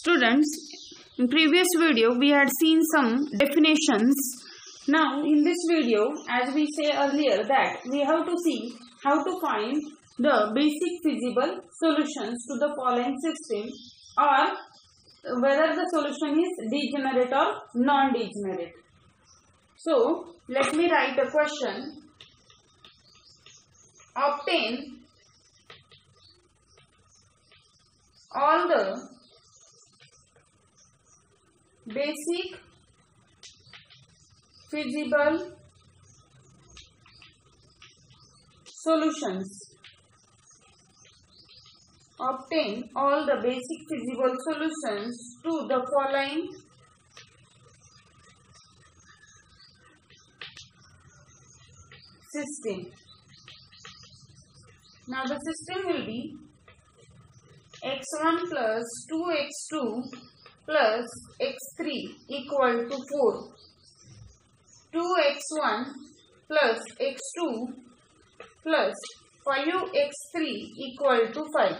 Students, in previous video we had seen some definitions. Now in this video, as we say earlier, that we have to see how to find the basic feasible solutions to the following system, or whether the solution is degenerate or non-degenerate. So let me write a question. Obtain all the basic feasible solutions. Obtain all the basic feasible solutions to the following system. Now the system will be x1 plus 2x2 plus x3 equal to 4. 2x1 plus x2 plus 5x3 equal to 5.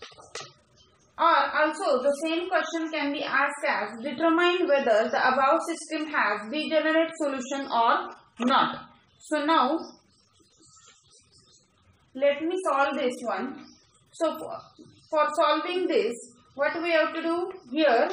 Or also the same question can be asked as determine whether the above system has degenerate solution or not. So now let me solve this one. So for solving this, what we have to do here,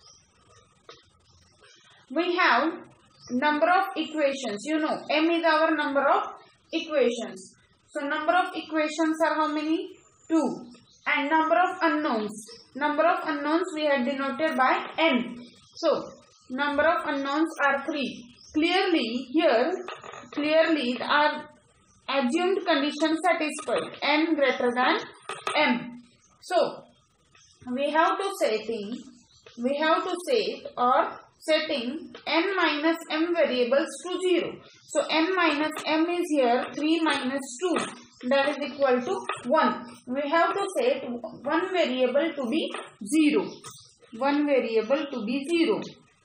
we have number of equations. You know, m is our number of equations. So number of equations are how many? 2. And number of unknowns. Number of unknowns we had denoted by n. So number of unknowns are 3. Clearly here, our assumed condition satisfied, n greater than m. So we have to setting n minus m variables to 0. So n minus m is here 3 minus 2, that is equal to 1. We have to set one variable to be 0. One variable to be 0.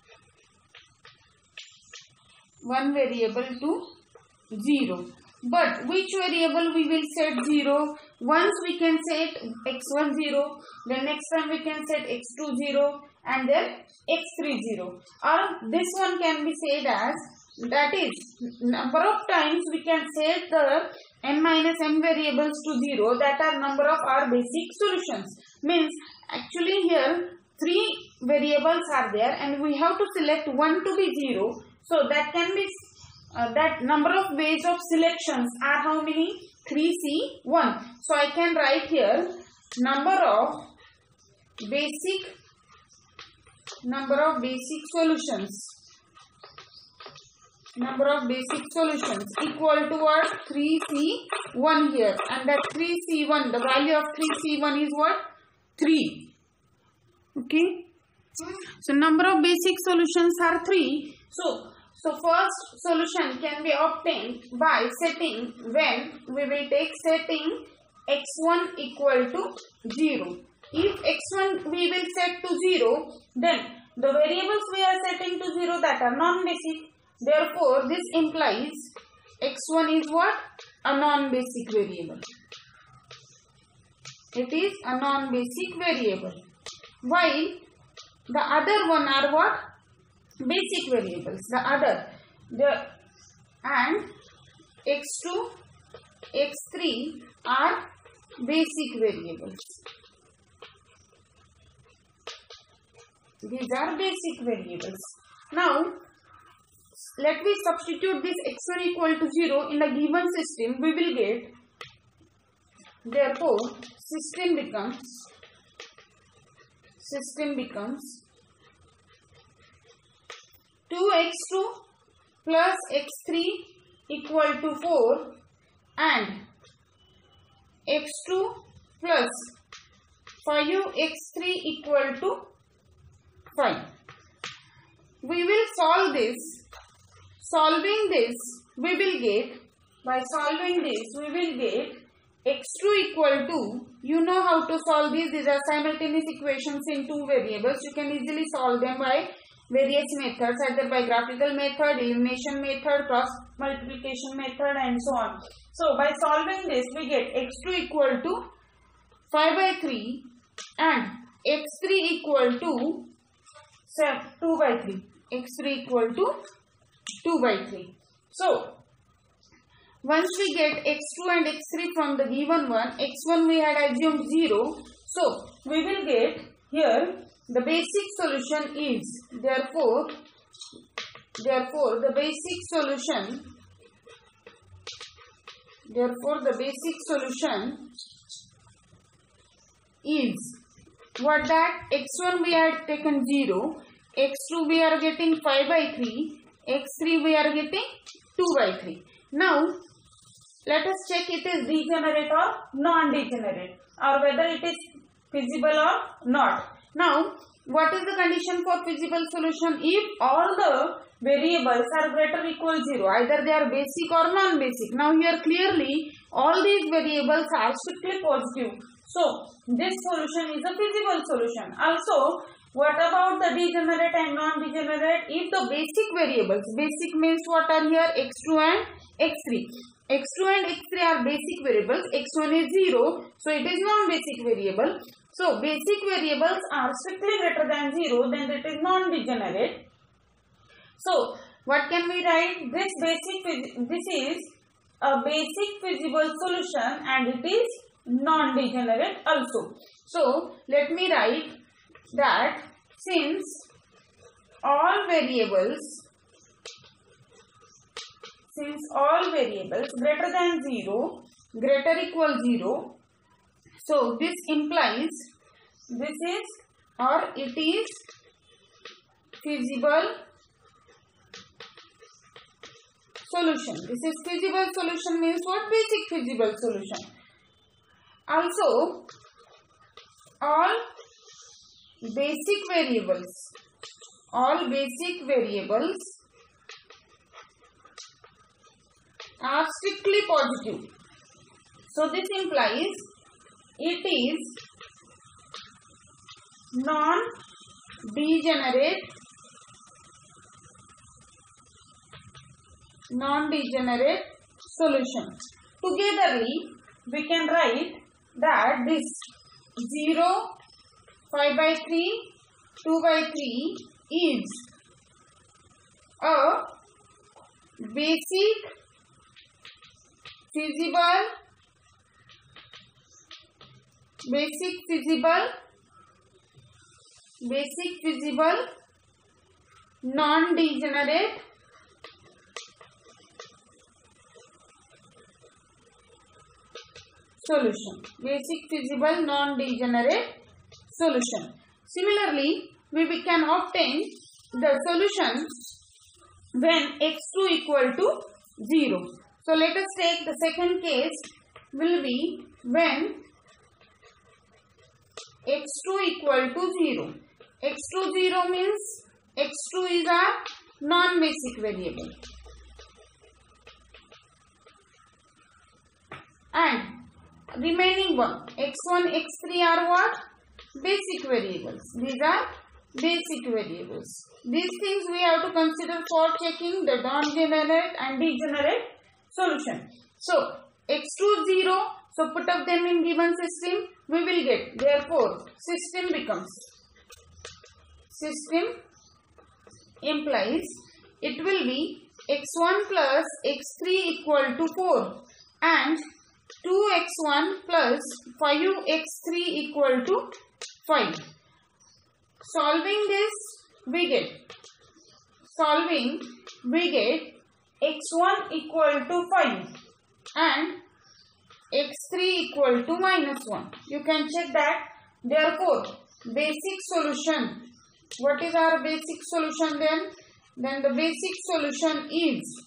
One variable to 0. But which variable we will set 0? Once we can set x1 0, then next time we can set x2 0, and then x3 0. Or this one can be said as, that is, number of times we can set the n minus m variables to 0, that are number of our basic solutions. Means actually here 3 variables are there and we have to select one to be 0. So that can be that number of ways of selections are how many? 3C1. So I can write here number of basic solutions. Number of basic solutions equal to what? 3C1 here. And that 3C1, the value of 3C1 is what? 3. Okay. So number of basic solutions are 3. So first solution can be obtained by setting, when we will take setting x1 equal to 0. If x1 we will set to 0, then the variables we are setting to 0, that are non-basic. Therefore, this implies x1 is what? A non-basic variable. It is a non-basic variable. While the other one are what? Basic variables. And x2, x3 are basic variables. These are basic variables. Now, let me substitute this x1 equal to 0 in a given system. We will get, therefore, system becomes 2x2 plus x3 equal to 4 and x2 plus 5x3 equal to 5. We will solve this. Solving this, we will get x2 equal to, you know how to solve these. These are simultaneous equations in 2 variables. You can easily solve them by various methods, either by graphical method, elimination method, cross multiplication method, and so on. So by solving this, we get x2 equal to 5 by 3 and x3 equal to 2 by 3. x3 equal to 2 by 3. So, once we get x2 and x3 from the given one, x1 we had assumed 0. So, we will get here the basic solution is, therefore the basic solution is what, that x1 we had taken 0, x2 we are getting 5 by 3, x3 we are getting 2 by 3. Now, let us check it is degenerate or non-degenerate, or whether it is feasible or not. Now, what is the condition for feasible solution? If all the variables are greater or equal 0, either they are basic or non-basic. Now, here clearly all these variables are strictly positive. So, this solution is a feasible solution. Also, what about the degenerate and non-degenerate? If the basic variables, basic means what are here? x2 and x3. x2 and x3 are basic variables. x1 is 0, so it is non-basic variable. So, basic variables are strictly greater than 0, then it is non-degenerate. So, what can we write? This is a basic feasible solution and it is non-degenerate also. So, let me write that since all variables greater than 0, greater equal 0, so this implies this is or it is feasible solution. This is feasible solution means what? Basic feasible solution. Also, all basic variables are strictly positive. So, this implies it is non-degenerate solution. Togetherly, we can write that this 0, 5 by 3, 2 by 3 is a basic feasible non-degenerate solution. Basic feasible non-degenerate solution. Similarly, we can obtain the solution when x2 equal to 0. So, let us take the second case will be when x2 equal to 0. x2 0 means x2 is a non-basic variable. And remaining one, x1, x3 are what? Basic variables. These are basic variables. These things we have to consider for checking the non-degenerate and degenerate solution. So, x2 0. So, put up them in given system. We will get. Therefore, system implies it will be x1 plus x3 equal to 4 and 2x1 plus 5x3 equal to 5. Solving this, we get x1 equal to 5 and x3 equal to -1. You can check that. Therefore, basic solution. What is our basic solution then? Then the basic solution is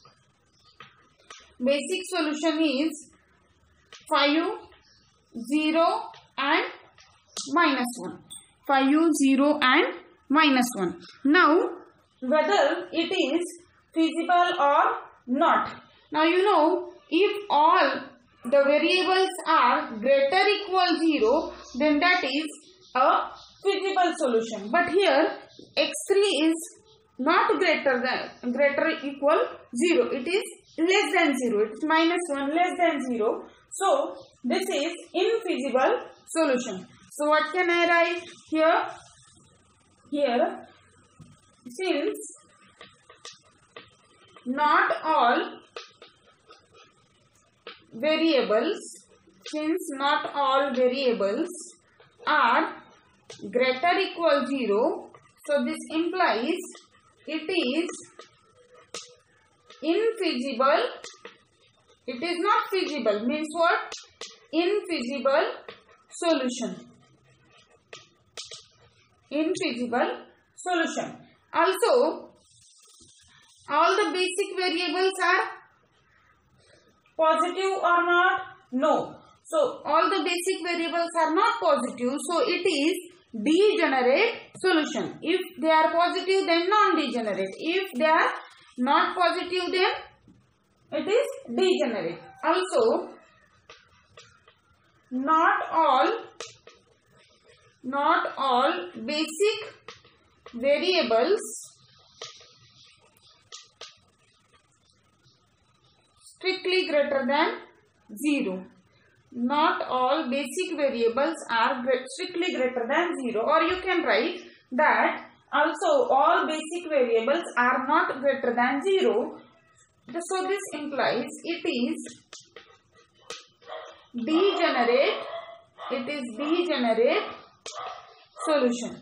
5, 0 and -1. 5, 0 and -1. Now, whether it is feasible or not. Now, you know, if all the variables are greater equal 0, then that is a feasible solution. But here, x3 is not greater equal 0. It is less than 0. It is -1 less than 0. So, this is infeasible solution. So what can I write here? Here, since not all variables are greater equal 0, so this implies it is infeasible. It is not feasible, means what? Infeasible solution. Infeasible solution. Also, all the basic variables are positive or not? No. So, all the basic variables are not positive. So, it is degenerate solution. If they are positive, then non-degenerate. If they are not positive, then it is degenerate. Also, not all basic variables strictly greater than 0. Not all basic variables are strictly greater than 0. Or you can write that also all basic variables are not greater than 0. So this implies it is degenerate. It is degenerate solution.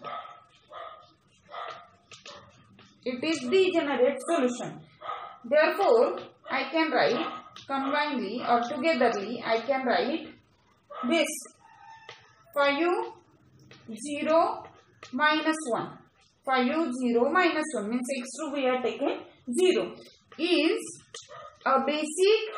It is degenerate solution. Therefore, I can write combinedly or togetherly, I can write this for u 0 minus 1. For u 0 minus 1 means x2 we are taken 0 is a basic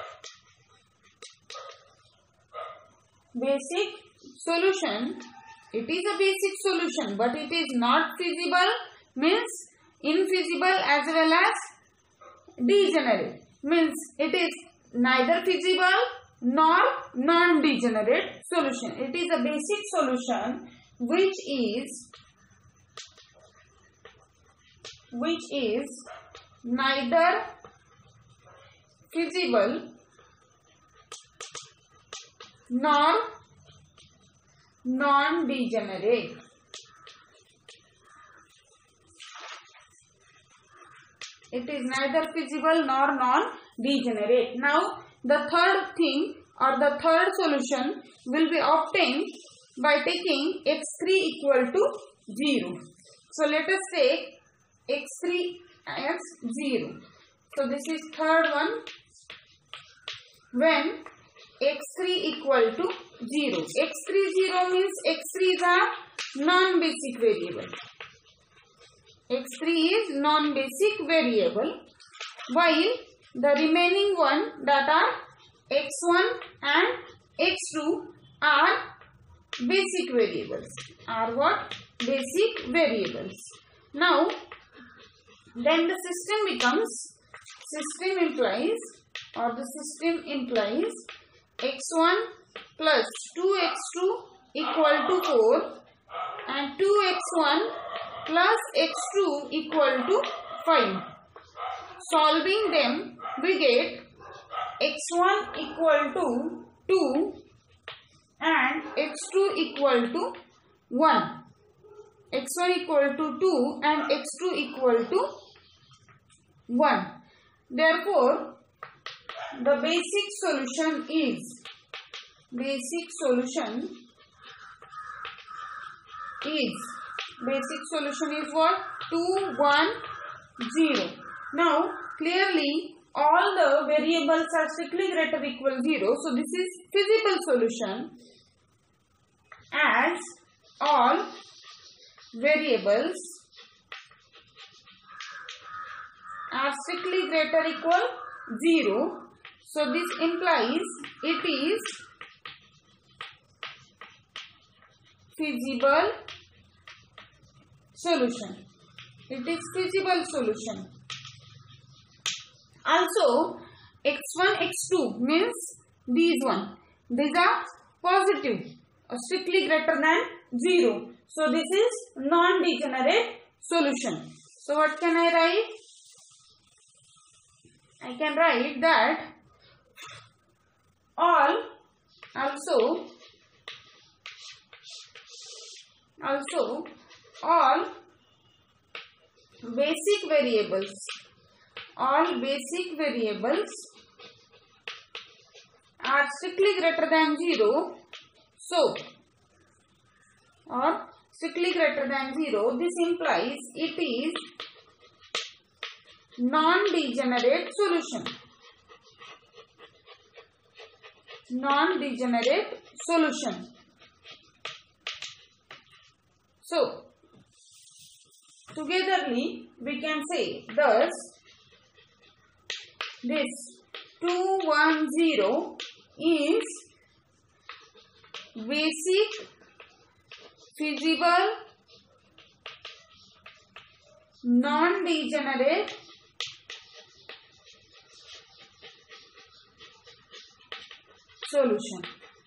solution. It is a basic solution, but it is not feasible, means infeasible as well as degenerate, means it is neither feasible nor non-degenerate solution. It is a basic solution which is neither feasible nor non-degenerate. It is neither feasible nor non-degenerate. Now, the third thing or the third solution will be obtained by taking x3 equal to 0. So, let us take x3 as 0. So, this is third one. When x3 equal to 0. x3 0 means x3 is a non-basic variable. x3 is non-basic variable, while the remaining one, that are x1 and x2, are basic variables. Are what? Basic variables. Now, then the system becomes, system implies x1 plus 2x2 equal to 4 and 2x1 plus x2 equal to 5. Solving them, we get x1 equal to 2 and x2 equal to 1. x1 equal to 2 and x2 equal to 1. Therefore, the basic solution is what? 2, 1, 0. Now, clearly, all the variables are strictly greater or equal 0. So, this is feasible solution, as all variables are strictly greater or equal 0. So, this implies it is feasible solution. It is feasible solution. Also, x1, x2 means these are positive or strictly greater than 0. So, this is non-degenerate solution. So, what can I write? I can write that all also Also, all basic variables are strictly greater than 0. So, or strictly greater than 0, this implies it is non-degenerate solution. Non-degenerate solution. So, togetherly we can say thus this 210 is basic feasible non-degenerate solution.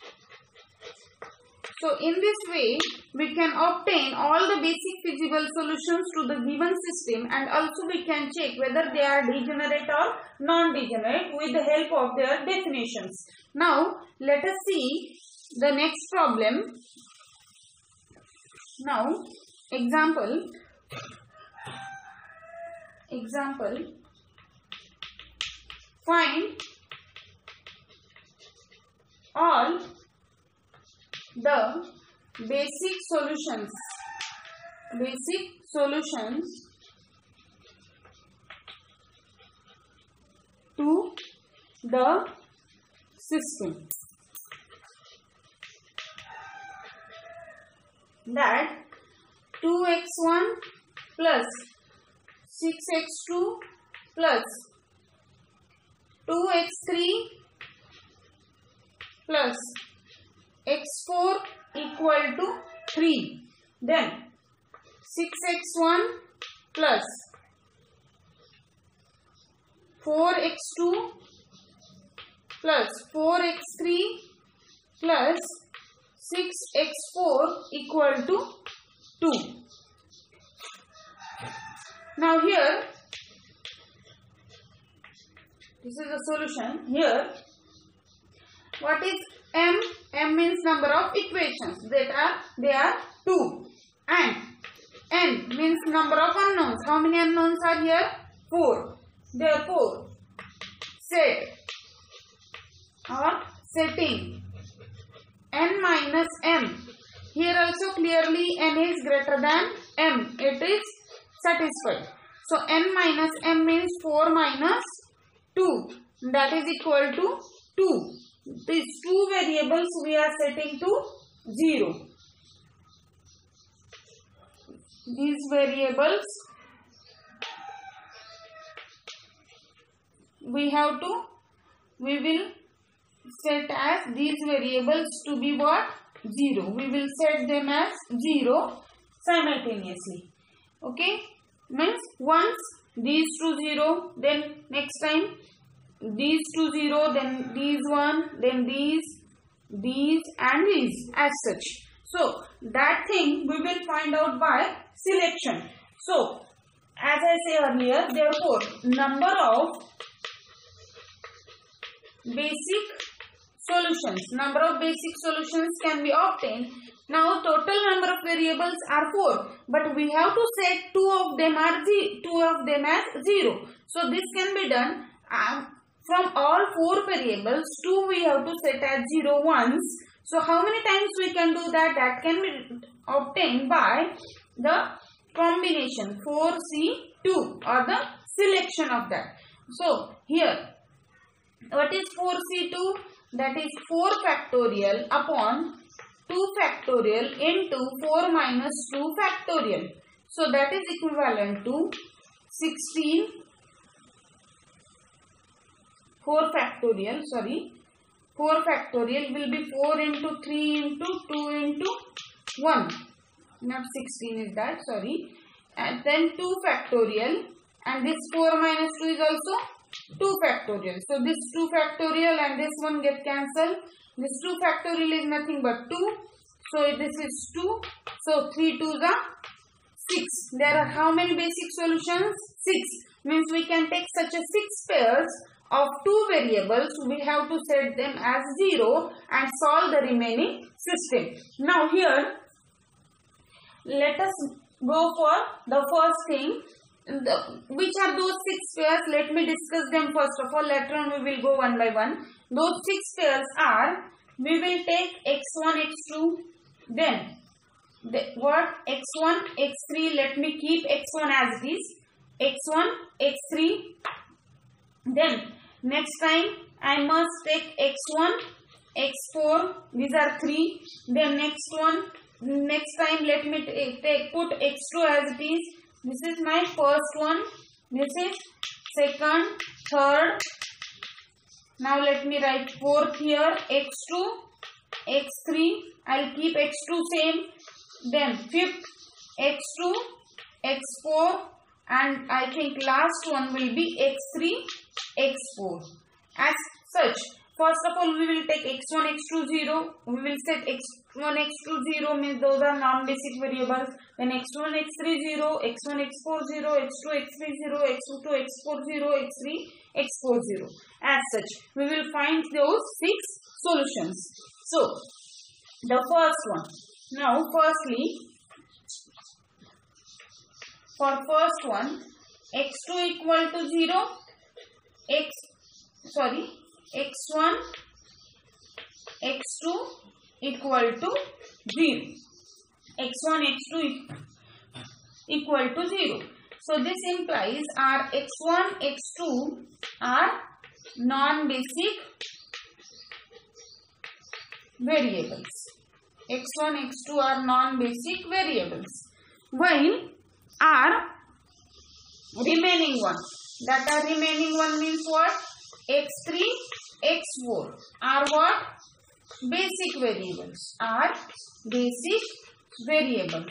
So in this way we can obtain all the basic feasible solutions to the given system, and also we can check whether they are degenerate or non-degenerate with the help of their definitions. Now let us see the next problem. Now example, find all the basic solutions to the system. That 2x1 plus 6x2 plus 2x3 plus x4 equal to 3. Then 6x1 plus 4x2 plus 4x3 plus 6x4 equal to 2. Now here, this is the solution. Here, what is m? M means number of equations. They are 2. And n means number of unknowns. How many unknowns are here? 4. Therefore, set or setting n minus m. Here also clearly n is greater than m. It is satisfied. So n minus m means 4 minus 2. That is equal to 2. These two variables we are setting to 0. These variables we will set as these variables to be what? 0. We will set them as 0 simultaneously. Okay? Means once these two 0, then next time these two 0, then these 1, then these and these as such. So that thing we will find out by selection. So as I say earlier, therefore number of basic solutions can be obtained. Now total number of variables are 4, but we have to set two of them as 0. So this can be done from all 4 variables. 2 we have to set as 0 once. So how many times we can do that? That can be obtained by the combination 4C2 or the selection of that. So here, what is 4C2? That is 4 factorial upon 2 factorial into 4 minus 2 factorial. So that is equivalent to 16. 4 factorial will be 4 into 3 into 2 into 1. Not 16 is that, sorry. And then 2 factorial, and this 4 minus 2 is also 2 factorial. So this 2 factorial and this one get cancelled. This 2 factorial is nothing but 2. So this is 2. So 3 2s are 6. There are how many basic solutions? 6. Means we can take such a 6 pairs of 2 variables. We have to set them as 0 and solve the remaining system. Now here let us go for the first thing. Which are those 6 pairs? Let me discuss them first of all. Later on we will go one by one. Those 6 pairs are, we will take x1, x2, then what? x1, x3. Let me keep x1 as it is. x1, x3. Then next time I must take x1, x4. These are 3. Then next time let me put x2 as it is. This is my first one. This is second, third. Now let me write fourth here. x2, x3. I'll keep x2 same. Then fifth, x2, x4. And I think last one will be x3, x4. As such, first of all, we will take x1, x2, 0. We will set x1, x2, 0 means those are non-basic variables. Then x1, x3, 0, x1, x4, 0, x2, x3, 0, x2, x4, 0, x3, x4, 0. As such, we will find those 6 solutions. So, the first one. Now, firstly, for first one, x2 equal to 0, x1, x2 equal to 0. x1, x2 equal to 0. So this implies our x1, x2 are non-basic variables. x1, x2 are non-basic variables. While our remaining one, that are remaining one means what? x3, x4 are what? Basic variables. Are basic variables.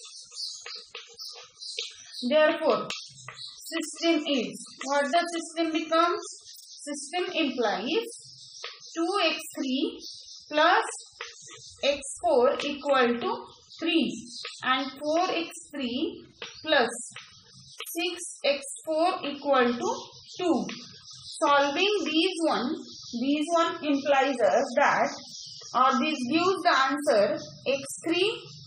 Therefore, system is, what the system becomes? System implies 2x3 plus x4 equal to 3 and 4x3 plus 6x4 equal to 2. Solving these one implies us that, or this gives the answer x3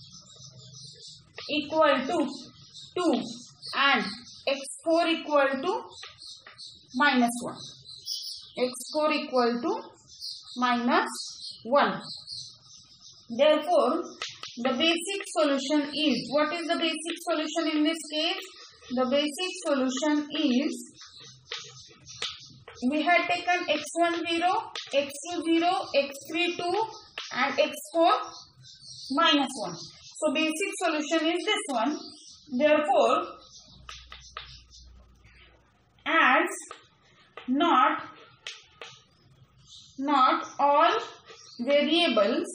equal to 2 and x4 equal to minus 1. x4 equal to minus 1. Therefore, the basic solution is, what is the basic solution in this case? The basic solution is, we had taken x1 0, x2 0, x3 2 and x4 minus 1. So basic solution is this one. Therefore, as not all variables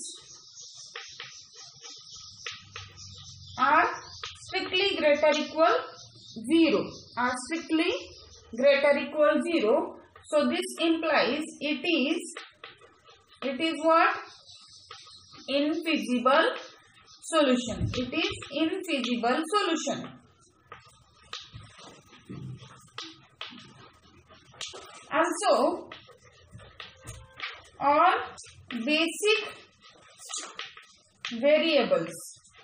are strictly greater equal 0. Are strictly greater equal 0. So this implies it is what? Infeasible solution. It is infeasible solution. Also, all basic variables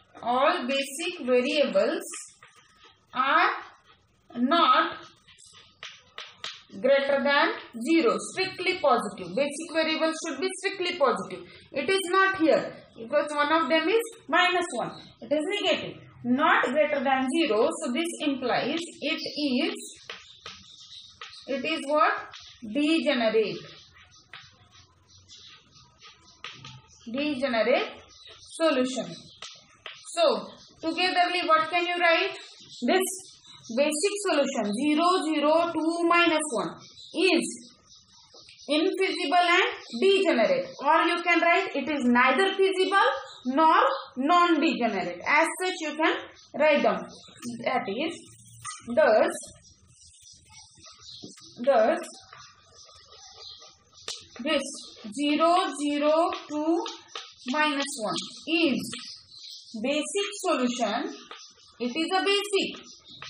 are not greater than 0. Strictly positive. Basic variables should be strictly positive. It is not here because one of them is minus 1. It is negative. Not greater than 0. So this implies it is what? Degenerate solution. So togetherly what can you write? This basic solution 0, 0, 2, minus 1 is infeasible and degenerate, or you can write it is neither feasible nor non-degenerate. As such you can write down. That is, thus this 0, 0, 2, minus 1 is basic solution. It is a basic.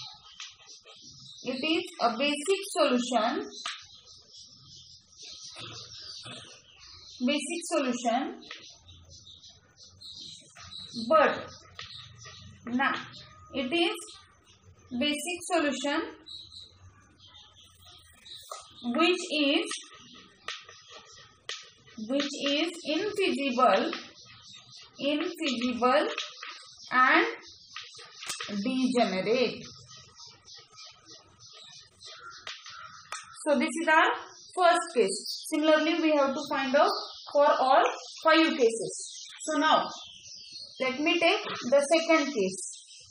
It is a basic solution. Basic solution. But Now it is basic solution which is infeasible and degenerate. So this is our first case. Similarly, we have to find out for all 5 cases. So now let me take the second case.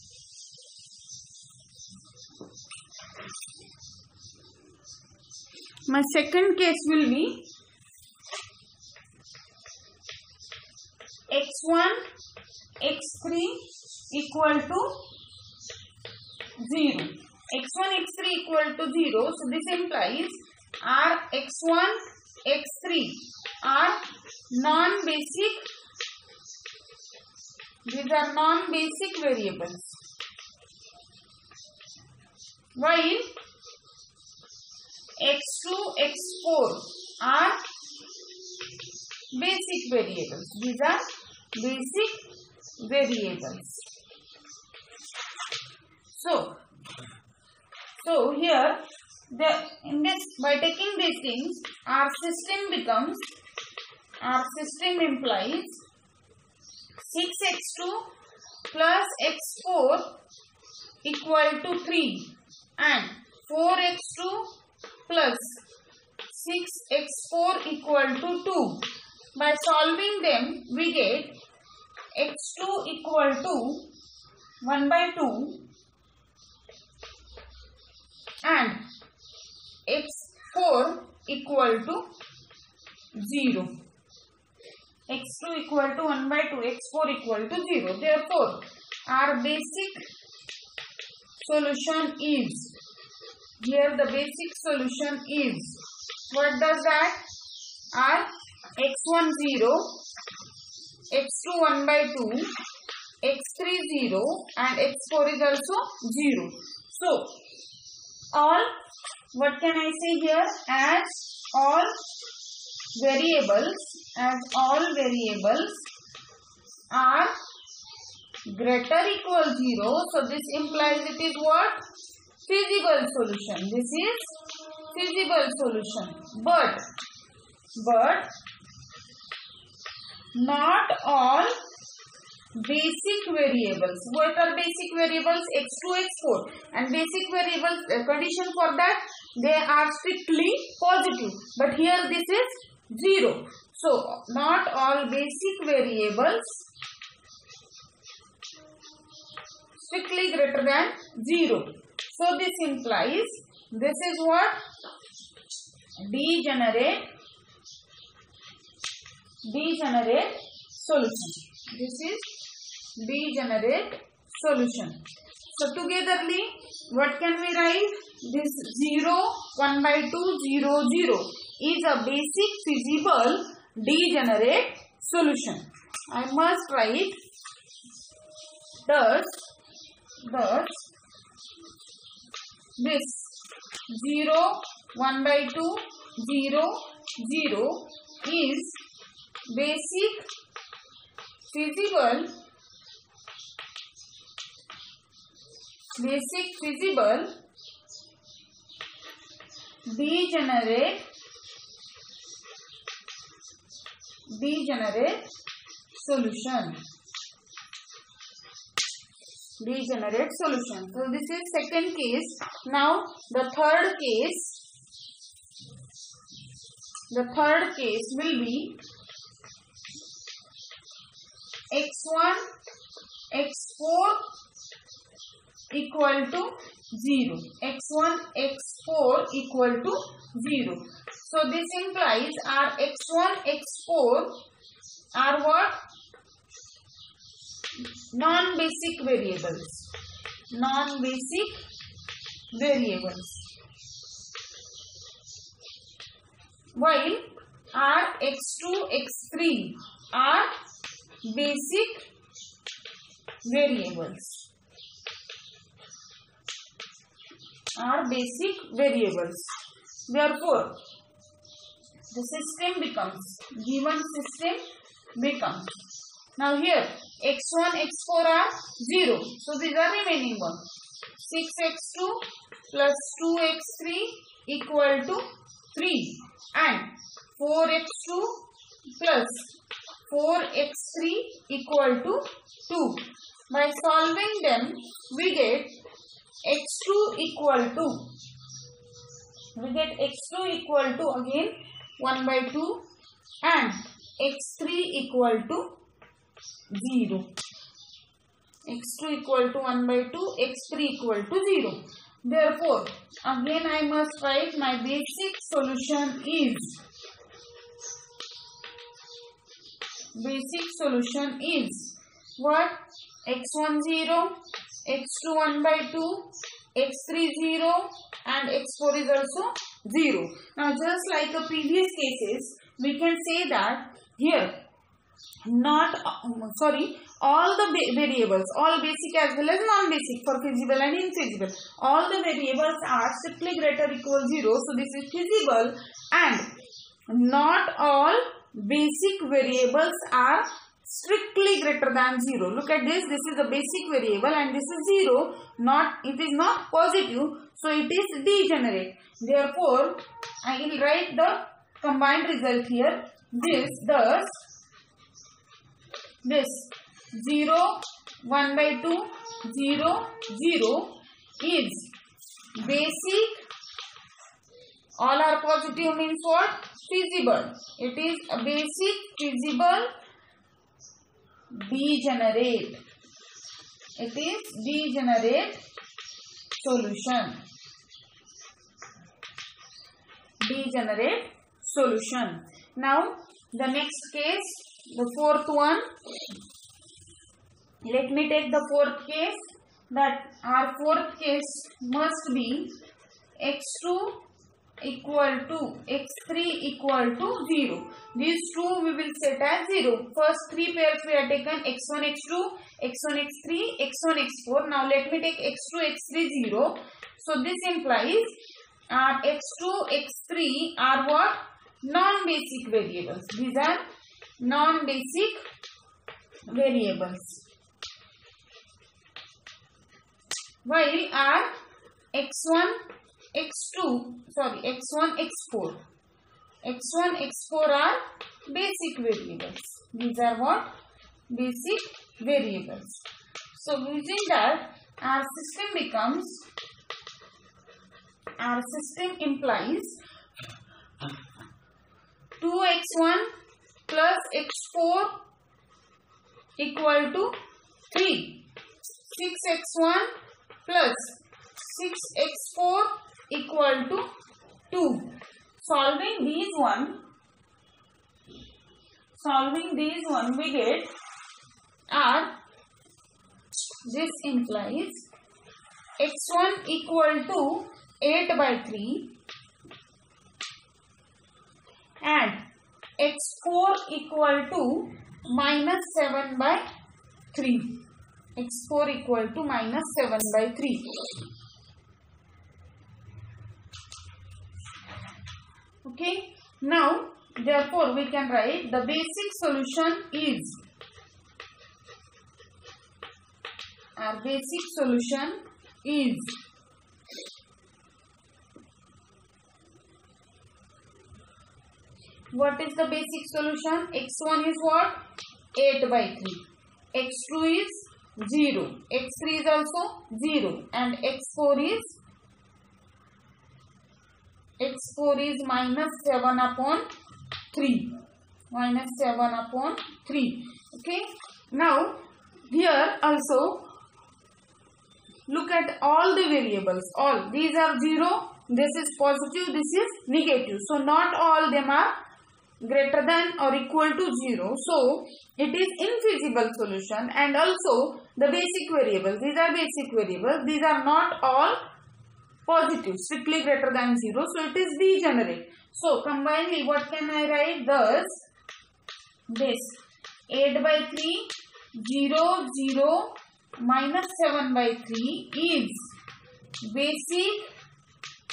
My second case will be x1, x3 equal to 0. x1, x3 equal to 0. So this implies our x1, x3 are non-basic. These are non-basic variables. While x2, x4 are basic variables. These are basic variables. So here by taking these things, our system implies 6x2 plus x4 equal to 3 and 4x2 plus 6x4 equal to 2. By solving them, we get x2 equal to 1 by 2 and x4 equal to 0. x2 equal to 1 by 2, x4 equal to 0. Therefore, our basic solution is, here the basic solution is, what does that? Our x1 0, x2 1 by 2, x3 0 and x4 is also 0. So, what can I say here? As all variables are greater equal 0. So this implies it is what? Feasible solution. This is feasible solution. But not all basic variables. What are basic variables? x2, x4. And basic variables, condition for that, they are strictly positive. But here this is 0. So, not all basic variables strictly greater than 0. So, this implies, this is what? Degenerate solution. This is degenerate solution. So, togetherly, what can we write? This 0, 1 by 2, 0, 0 is a basic feasible degenerate solution. I must write thus this 0, 1 by 2, 0, 0 is basic feasible degenerate solution. So this is second case. Now the third case will be x1, x4 equal to 0. x1, x4 equal to 0. So this implies our x1, x4 are what? Non-basic variables. While our x2, x3 are basic variables. Therefore, the system becomes Now here x1, x4 are 0. So these are remaining one. 6x2 plus 2x3 equal to 3 and 4x2 plus 4x3 equal to 2. By solving them, we get x2 equal to again 1 by 2 and x3 equal to 0. x2 equal to 1 by 2, x3 equal to 0. Therefore, again I must write my basic solution is what? x1 0, x2 1 by 2, x3 0 and x4 is also 0. Now just like the previous cases, we can say that here all the variables, all basic as well as non-basic for feasible and infeasible, all the variables are strictly greater or equal 0. So this is feasible, and not all basic variables are strictly greater than 0. Look at this. This is the basic variable and this is 0. It is not positive. So it is degenerate. Therefore, I will write the combined result here. This 0, 1 by 2, 0, 0 is basic. All are positive means what? Feasible. It is a basic, feasible, degenerate. It is degenerate solution. Degenerate solution. Now the next case, the fourth one. Let me take the fourth case. That our fourth case must be x2 equal to x3 equal to 0. These two we will set as 0. First three pairs we have taken x1, x2, x1, x3, x1, x4. Now let me take x2, x3, 0. So this implies x2, x3 are what? Non-basic variables. These are non-basic variables. While our x1, x4 are basic variables. These are what? Basic variables. So using that, our system implies 2x1 plus x4 equal to 3. 6x1 plus 6x4 equal to 2. Solving these one we get this implies x1 equal to 8 by 3 and x4 equal to minus 7 by 3. x4 equal to minus 7 by 3. Okay. Now, therefore, we can write the basic solution is. Our basic solution is what is the basic solution? x1 is what? 8 by 3. x2 is 0. x3 is also 0. And x4 is minus 7 upon 3. Minus 7 upon 3. Okay. Now, here also, look at all the variables. All these are 0. This is positive. This is negative. So, not all them are greater than or equal to 0. So, it is infeasible solution. And also, the basic variables. These are basic variables. These are not all positive, strictly greater than 0. So, it is degenerate. So, combinedly, what can I write? Thus, this 8 by 3, 0, 0, minus 7 by 3 is basic,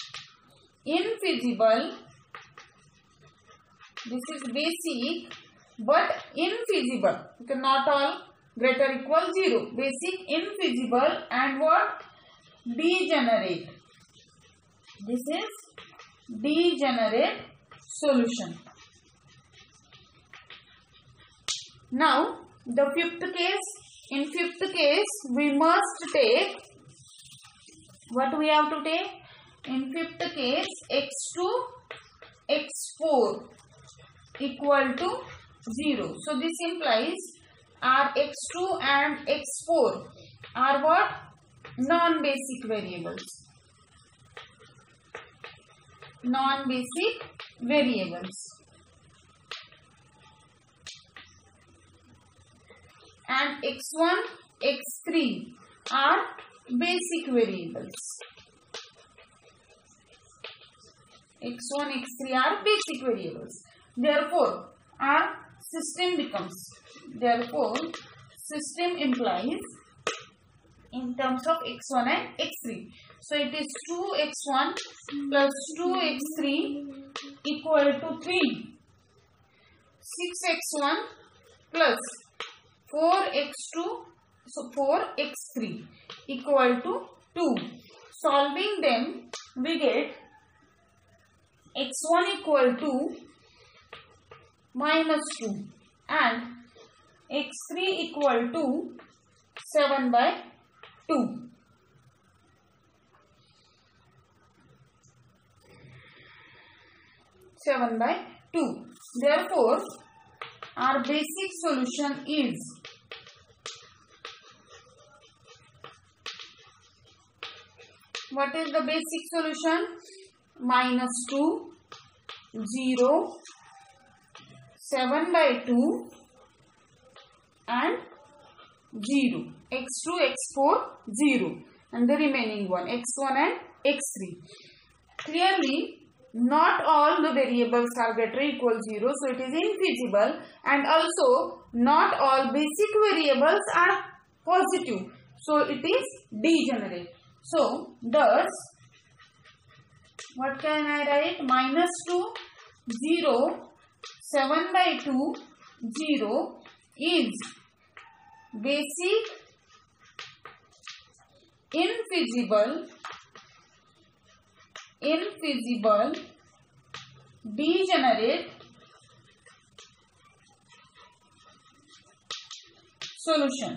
infeasible. This is basic, but infeasible. Okay, not all greater equal 0. Basic, infeasible, and what? Degenerate. This is degenerate solution. Now, the fifth case. In fifth case, we must take, what we have to take? In fifth case, x2, x4 equal to 0. So, this implies our x2 and x4 are what? Non-basic variables. Non-basic variables. And x1, x3 are basic variables. x1, x3 are basic variables. Therefore, our system becomes, system implies in terms of x1 and x3. So, it is 2x1 plus 2x3 equal to 3. 6x1 plus 4x2, so 4x3 equal to 2. Solving them, we get x1 equal to minus 2 and x3 equal to 7 by 2. Therefore, our basic solution is what is the basic solution? Minus 2, 0, 7 by 2 and 0. x2, x4, 0. And the remaining one, x1 and x3. Clearly, not all the variables are greater equal 0. So, it is infeasible. And also, not all basic variables are positive. So, it is degenerate. So, thus, what can I write? Minus 2, 0, 7 by 2, 0 is basic, infeasible, degenerate solution.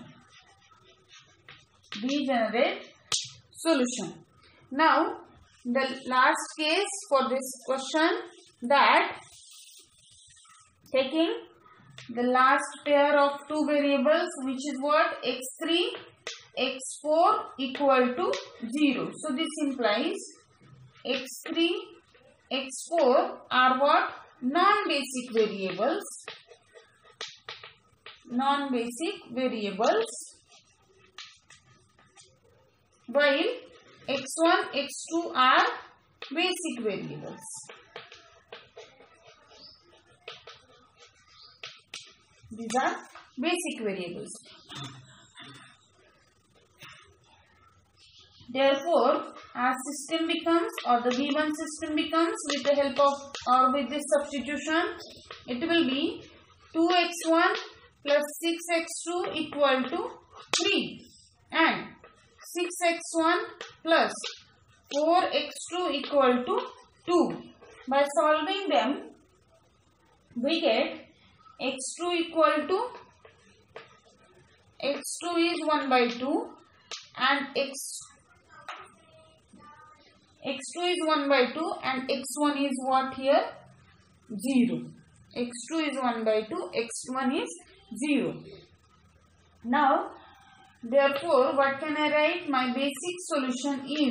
Now, the last case for this question, that taking the last pair of two variables, which is what? x3, x4 equal to 0. So, this implies x3, x4 are what? Non-basic variables. While x1, x2 are basic variables. These are basic variables. Therefore, our system becomes, or the given system becomes, with the help of or with this substitution, it will be 2x1 plus 6x2 equal to 3 and 6x1 plus 4x2 equal to 2. By solving them, we get x2 equal to, x2 is 1 by 2 and x2 is 1 by 2 and x1 is what here? 0. x2 is 1 by 2, x1 is 0. Now, therefore, what can I write? My basic solution is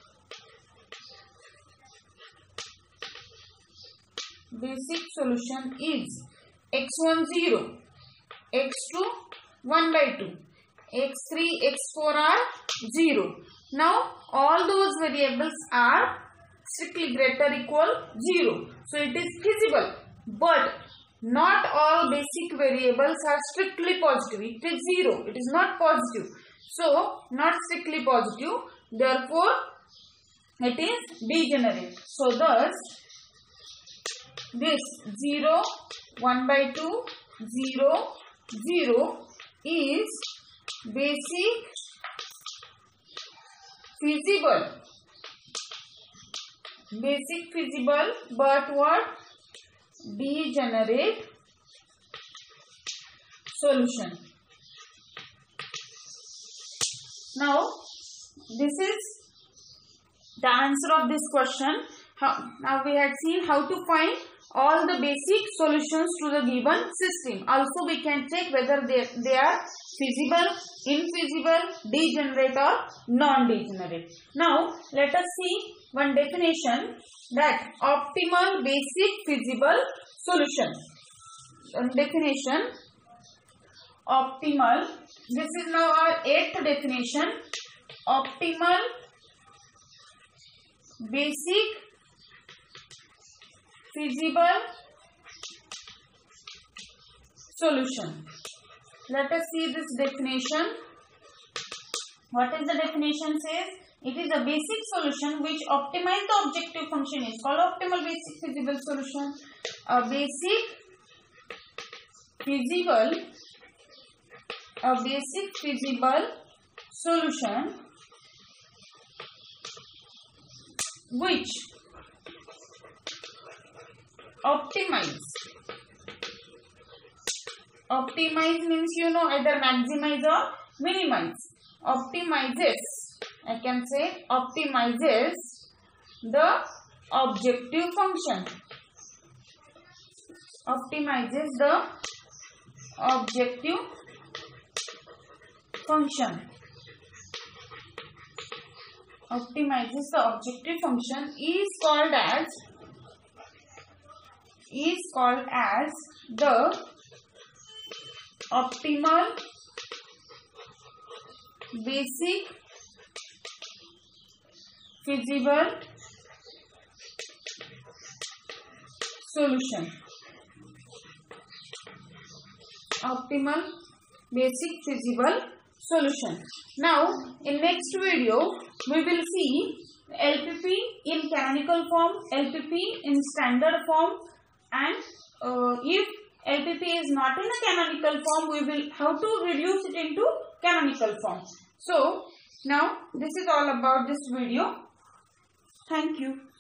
x1 0, x2 1 by 2, x3, x4 are 0. Now, all those variables are strictly greater equal 0. So, it is feasible. But not all basic variables are strictly positive. It is 0. It is not positive. So, not strictly positive. Therefore, it is degenerate. So, thus, this 0, 1 by 2, 0, 0 is basic feasible. Basic feasible, but what? Degenerate solution. Now, this is the answer of this question. Now we had seen how to find all the basic solutions to the given system. Also, we can check whether they are feasible, infeasible, degenerate or non-degenerate. Now, let us see one definition, that optimal basic feasible solution. Definition, optimal, this is now our 8th definition. Optimal basic feasible solution. Let us see this definition. What is the definition says? It is a basic solution which optimizes the objective function is called optimal basic feasible solution. A basic feasible solution which optimize means either maximize or minimize. Optimizes, I can say optimizes the objective function. Optimizes the objective function. Optimizes the objective function is called as the optimal basic feasible solution. Optimal basic feasible solution. Now, in next video, we will see LPP in canonical form, LPP in standard form, and if LPP is not in a canonical form, we will how to reduce it into canonical form. So, now this is all about this video. Thank you.